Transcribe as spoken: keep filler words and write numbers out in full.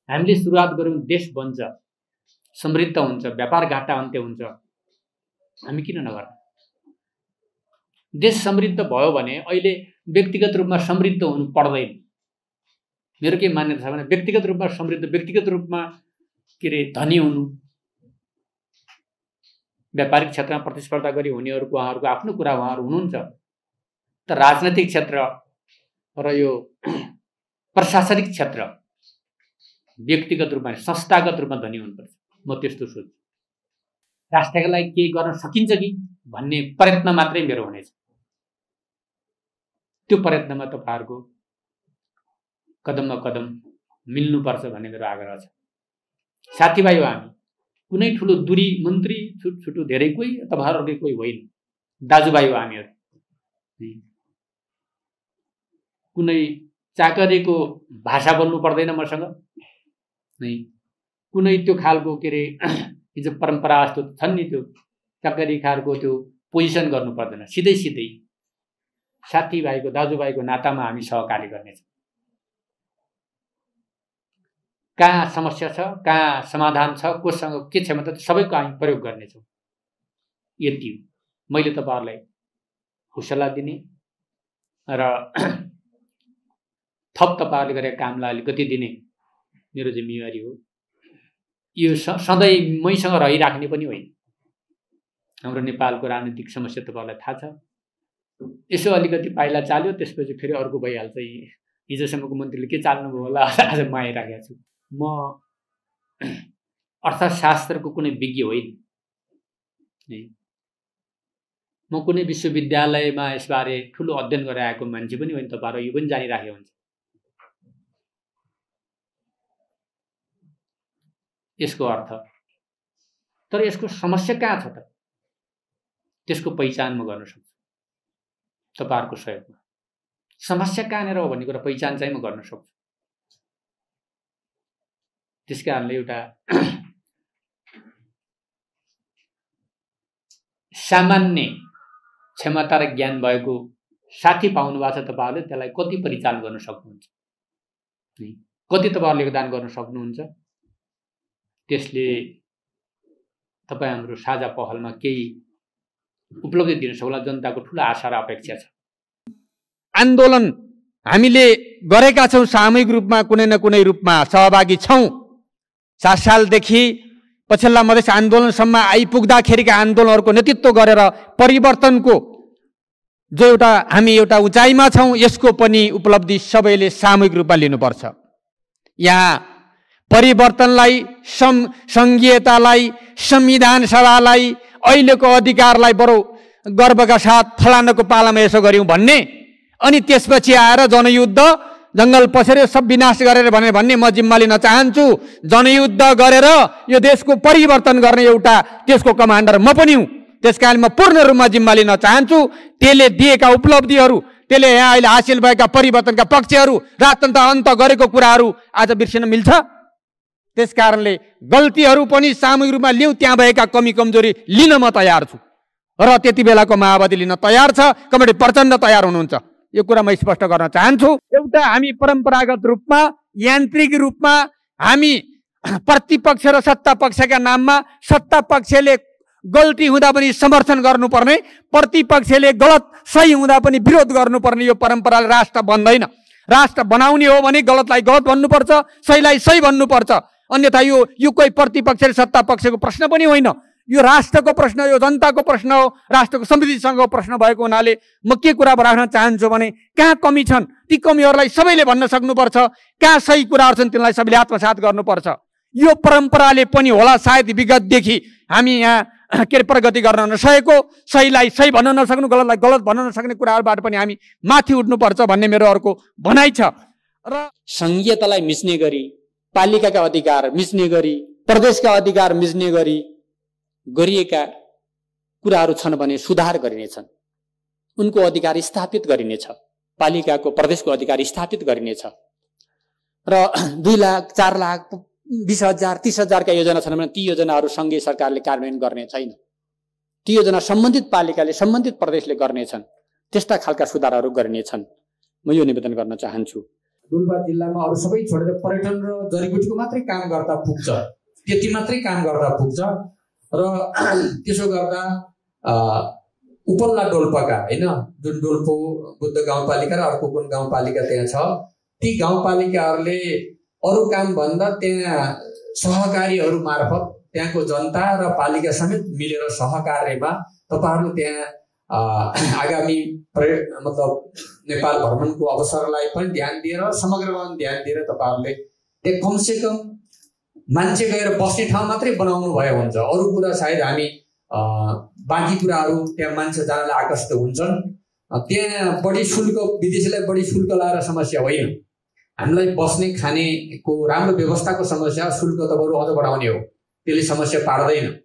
हामीले सुरुवात गऱ्यौँ, देश बन्छ, समृद्ध हुन्छ, व्यापार घाटा अन्त्य हुन्छ, हामी किन नगर्ने? देश समृद्ध भयो भने अहिले व्यक्तिगत रूपमा समृद्ध हुनु पर्दैन। मेरो के मान्यता छ भने व्यक्तिगत रूपमा समृद्ध, व्यक्तिगत रूपमा के अरे धनी हुनु, व्यापारिक क्षेत्रमा प्रतिस्पर्धा गरी हुनेहरूको उहाँहरूको आफ्नो कुरा उहाँहरू हुनुहुन्छ। तर राजनैतिक क्षेत्र र यो प्रशासनिक क्षेत्र व्यक्तिगत रूपमा संस्थागत रूपमा धनी हुनुपर्छ। म त्यस्तो सोच्छु। राष्ट्रका लागि केही गर्न सकिन्छ कि भन्ने प्रयत्न मात्रै मेरो हुनेछ। त्यो प्रयत्नमा तपाईँहरूको कदममा कदम मिल्नुपर्छ भन्ने मेरो आग्रह छ। साथीभाइ हो हामी, कुनै ठुलो दूरी मन्त्री छुट छुटु धेरै कोही तपाईँहरूकै कोही होइन, दाजुभाइ हो हामीहरू। कुनै चाकरीको भाषा बोल्नु पर्दैन मसँग, नै कुनै त्यो खालको के अरे हिजो परम्परा जस्तो छन् नि, त्यो चाकरी खालको त्यो पोजिसन गर्नु पर्दैन। सिधै सिधै साथीभाइको दाजुभाइको नातामा हामी सहकार्य गर्नेछौँ। कहाँ समस्या छ, कहाँ समाधान छ, कोसँग के क्षमता छ, सबैको हामी प्रयोग गर्नेछौँ। यति मैले तपाईँहरूलाई हौसला दिने र थप तपाईँहरूले गरेका कामलाई अलिकति दिने मेरो जिम्मेवारी हो। यो सधैँ मैसँग रहिराख्ने पनि होइन। हाम्रो नेपालको राजनीतिक समस्या तपाईँहरूलाई थाहा छ। यसो अलिकति पाइला चाल्यो, त्यसपछि फेरि अर्को भइहाल्छ। हिजोसम्मको मन्त्रीले के चाल्नुभयो होला, आज म आइराखेको छु। म अर्थशास्त्रको कुनै विज्ञ होइन, म कुनै विश्वविद्यालयमा यसबारे ठुलो अध्ययन गरेर आएको मान्छे पनि होइन। तपाईँहरू यो पनि जानिराखेको हुन्छ। यसको अर्थ तर यसको समस्या कहाँ छ त, त्यसको पहिचान म गर्न सक्छु तपाईँहरूको सहयोगमा। समस्या कहाँनिर हो भन्ने कुरा पहिचान चाहिँ म गर्न सक्छु। त्यस कारणले एउटा सामान्य क्षमता र ज्ञान भएको साथी पाउनु भएको छ तपाईँहरूले, त्यसलाई कति परिचालन गर्न सक्नुहुन्छ, कति तपाईँहरूले योगदान गर्न सक्नुहुन्छ, त्यसले तपाईँ हाम्रो साझा पहलमा केही उपलब्धि दिन सक्ला। जनताको ठुलो आशा र अपेक्षा छ। आन्दोलन हामीले गरेका छौँ, सामूहिक रूपमा कुनै न कुनै रूपमा सहभागी छौँ। सात सालदेखि पछिल्ला मधेस आन्दोलनसम्म आइपुग्दाखेरिका आन्दोलनहरूको नेतृत्व गरेर परिवर्तनको जो एउटा हामी एउटा उचाइमा छौँ, यसको पनि उपलब्धि सबैले सामूहिक रूपमा लिनुपर्छ। यहाँ परिवर्तनलाई, सं सङ्घीयतालाई, संविधान सभालाई, अहिलेको अधिकारलाई बरु गर्वका साथ फलानाको पालामा यसो गऱ्यौँ भन्ने, अनि त्यसपछि आएर जनयुद्ध, जङ्गल पसेर सब विनाश गरेर भने भन्ने म जिम्मा लिन चाहन्छु। जनयुद्ध गरेर यो देशको परिवर्तन गर्ने एउटा त्यसको कमान्डर म पनि हुँ। त्यसकारण म पूर्ण रूपमा जिम्मा लिन चाहन्छु। त्यसले दिएका उपलब्धिहरू, त्यसले यहाँ अहिले हासिल भएका परिवर्तनका पक्षहरू, राजतन्त्र अन्त गरेको कुराहरू आज बिर्सिन मिल्छ? त्यसकारणले गल्तीहरू पनि सामूहिक रूपमा लिउँ, त्यहाँ भएका कमी कमजोरी लिन म तयार छु र त्यति बेलाको माओवादी लिन तयार छ, कमरेड प्रचण्ड तयार हुनुहुन्छ। यो कुरा म स्पष्ट गर्न चाहन्छु। एउटा हामी परम्परागत रूपमा, यान्त्रिक रूपमा हामी प्रतिपक्ष र सत्ता पक्षका नाममा सत्ता पक्षले गल्ती हुँदा पनि समर्थन गर्नुपर्ने, प्रतिपक्षले गलत सही हुँदा पनि विरोध गर्नुपर्ने यो परम्पराले राष्ट्र बन्दैन। राष्ट्र बनाउने हो भने गलतलाई गलत भन्नुपर्छ, सहीलाई सही भन्नुपर्छ। अन्यथा यो यो कोही प्रतिपक्ष र सत्ता पक्षको प्रश्न पनि होइन, यो राष्ट्रको प्रश्न, यो जनताको प्रश्न हो, राष्ट्रको समृद्धिसँगको प्रश्न भएको हुनाले म के कुरा राख्न चाहन्छु भने कहाँ कमी छन् ती कमीहरूलाई सबैले भन्न सक्नुपर्छ, कहाँ सही कुराहरू छन् तिनलाई सबैले आत्मसात गर्नुपर्छ। यो परम्पराले पनि होला सायद विगतदेखि हामी यहाँ के प्रगति गर्न नसकेको, सहीलाई सही भन्न नसक्नु, गलतलाई गलत भन्न नसक्ने कुराहरूबाट पनि हामी माथि उठ्नुपर्छ भन्ने मेरो अर्को भनाइ छ। र संघीयतालाई मिच्ने गरी, पालिकाका अधिकार मिच्ने गरी, प्रदेशका अधिकार मिच्ने गरी गरिएका कुराहरू छन् भने सुधार गरिनेछन्, उनको अधिकार स्थापित गरिनेछ, पालिकाको प्रदेशको अधिकार स्थापित गरिनेछ। र दुई लाख चार लाख बिस हजार तीस हजारका योजना छन् भने ती योजनाहरू सङ्घीय सरकारले कार्यान्वयन गर्ने छैन, ती योजना सम्बन्धित पालिकाले सम्बन्धित प्रदेशले गर्नेछन्। त्यस्ता खालका सुधारहरू गरिनेछन्। म यो निवेदन गर्न चाहन्छु। डोल्पा जिल्लामा अरू सबै छोडेर पर्यटन र जडीबुटीको मात्रै काम गर्दा पुग्छ, त्यति मात्रै काम गर्दा पुग्छ। र त्यसो गर्दा उपल्ला डोल्पाका होइन, जुन डोल्पो बुद्ध गाउँपालिका र अर्को कुन गाउँपालिका त्यहाँ छ, ती गाउँपालिकाहरूले अरू काम भन्दा त्यहाँ सहकारीहरू मार्फत त्यहाँको जनता र पालिका समेत मिलेर सहकार्यमा तपाईँहरू त्यहाँ आगामी मतलब नेपाल भ्रमणको अवसरलाई पनि ध्यान दिएर समग्रमा ध्यान दिएर तपाईँहरूले त्यहाँ कमसेकम मान्छे गएर बस्ने ठाउँ मात्रै बनाउनु भयो हुन्छ। अरू कुरा सायद हामी बाँकी कुराहरू त्यहाँ मान्छे जानलाई आकर्षित हुन्छन्। त्यहाँ बढी शुल्क, विदेशीलाई बढी शुल्क लाएर समस्या होइन, हामीलाई बस्ने खानेको राम्रो व्यवस्थाको समस्या, शुल्क त बरु अझ बढाउने हो, त्यसले समस्या पार्दैन।